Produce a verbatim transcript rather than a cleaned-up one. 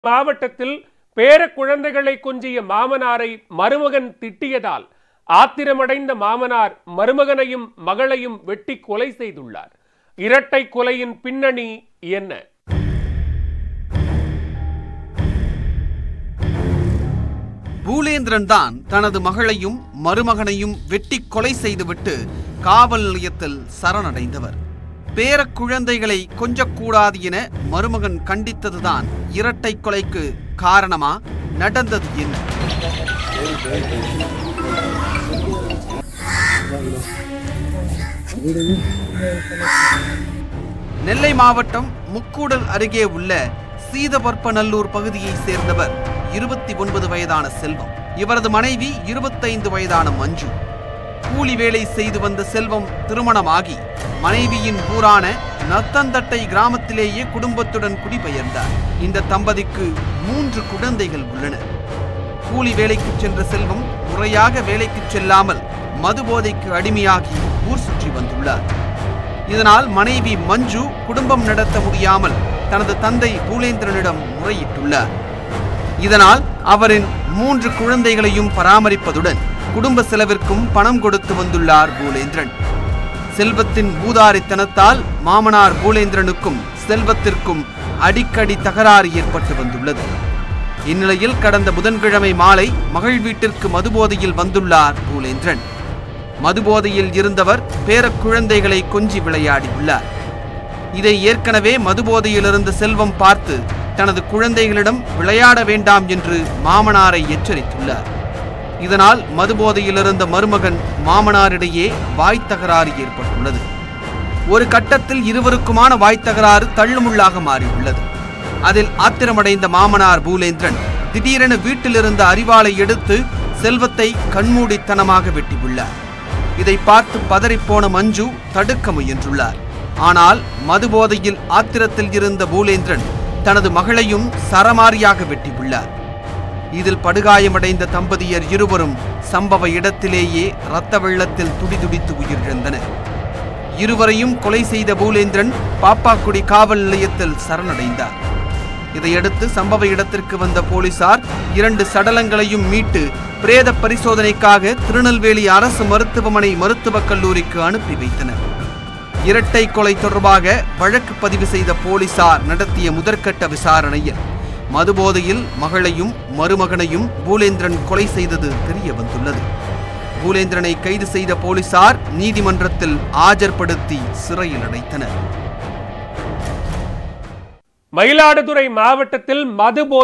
மாவட்டத்தில் பேர குழந்தைகளை கொஞ்சிய மாமனாரை மருமகன் திட்டியதால் ஆத்திரமடைந்த மாமனார் மருமகனையும் மகளையும் வெட்டி கொலை செய்துள்ளார். இரட்டை கொலையின் பின்னணி என்ன? பூலேந்திரன் தான் தனது மகளையும் மருமகனையும் வெட்டி கொலை செய்துவிட்டு காவல் நிலையத்தில் சரணடைந்தவர். பேர குழந்தைகளை கொஞ்சக்கூடாது என மருமகன் கண்டித்ததுதான் இரட்டை கொலைக்கு காரணமா? நடந்தது என்ன? நெல்லை மாவட்டம் முக்கூடல் அருகே உள்ள சீதபற்பநல்லூர் பகுதியை சேர்ந்தவர் இருபத்தி ஒன்பது வயதான செல்வம். இவரது மனைவி இருபத்தைந்து வயதான மஞ்சு. கூலி வேலை செய்து வந்த செல்வம் திருமணமாகி மனைவியின் ஊரான நத்தந்தட்டை கிராமத்திலேயே குடும்பத்துடன் குடிபெயர்ந்தார். இந்த தம்பதிக்கு மூன்று குழந்தைகள் உள்ளனர். கூலி வேலைக்கு சென்ற செல்வம் முறையாக வேலைக்கு செல்லாமல் மது போதைக்கு அடிமையாகி ஊர் சுற்றி வந்துள்ளார். இதனால் மனைவி மஞ்சு குடும்பம் நடத்த முடியாமல் தனது தந்தை பூலேந்திரனிடம் முறையிட்டுள்ளார். இதனால் அவரின் மூன்று குழந்தைகளையும் பராமரிப்பதுடன் குடும்ப செலவிற்கும் பணம் கொடுத்து வந்துள்ளார் பூலேந்திரன். செல்வத்தின் பூதாரித்தனத்தால் மாமனார் பூலேந்திரனுக்கும் செல்வத்திற்கும் அடிக்கடி தகராறு ஏற்பட்டு வந்துள்ளது. இந்நிலையில் கடந்த புதன்கிழமை மாலை மகள் வீட்டிற்கு மதுபோதையில் வந்துள்ளார் பூலேந்திரன். மதுபோதையில் இருந்தவர் பேர குழந்தைகளை கொஞ்சி விளையாடியுள்ளார். இதை ஏற்கனவே மதுபோதையில் இருந்த செல்வம் பார்த்து தனது குழந்தைகளிடம் விளையாட வேண்டாம் என்று மாமனாரை எச்சரித்துள்ளார். இதனால் மதுபோதையில் இருந்த மருமகன் மாமனாரிடையே வாய் தகராறு ஏற்பட்டுள்ளது. ஒரு கட்டத்தில் இருவருக்குமான வாய் தகராறு தள்ளுமுள்ளாக மாறியுள்ளது. அதில் ஆத்திரமடைந்த மாமனார் பூலேந்திரன் திடீரென வீட்டிலிருந்த அரிவாளை எடுத்து செல்வத்தை கண்மூடித்தனமாக வெட்டியுள்ளார். இதை பார்த்து பதறிப்போன மஞ்சு தடுக்க முயன்றுள்ளார். ஆனால் மதுபோதையில் ஆத்திரத்தில் இருந்த பூலேந்திரன் தனது மகளையும் சரமாரியாக வெட்டியுள்ளார். இதில் படுகாயமடைந்த தம்பதியர் இருவரும் சம்பவ இடத்திலேயே இரத்த வெள்ளத்தில் துடிதுடித்து உயிரிழந்தனர். இருவரையும் கொலை செய்த பூலேந்திரன் பாப்பாக்குடி காவல் நிலையத்தில் சரணடைந்தார். இதையடுத்து சம்பவ இடத்திற்கு வந்த போலீசார் இரண்டு சடலங்களையும் மீட்டு பிரேத பரிசோதனைக்காக திருநெல்வேலி அரசு மருத்துவமனை மருத்துவக் கல்லூரிக்கு அனுப்பி வைத்தனர். இரட்டை கொலை தொடர்பாக வழக்கு பதிவு செய்த போலீசார் நடத்திய முதற்கட்ட விசாரணையில் மதுபோதையில் மகளையும் மருமகனையும் பூலேந்திரன் கொலை செய்தது தெரிய வந்துள்ளது. பூலேந்திரனை கைது செய்த போலீசார் நீதிமன்றத்தில் ஆஜர்படுத்தி சிறையில் அடைத்தனர். மயிலாடுதுறை மாவட்டத்தில் மது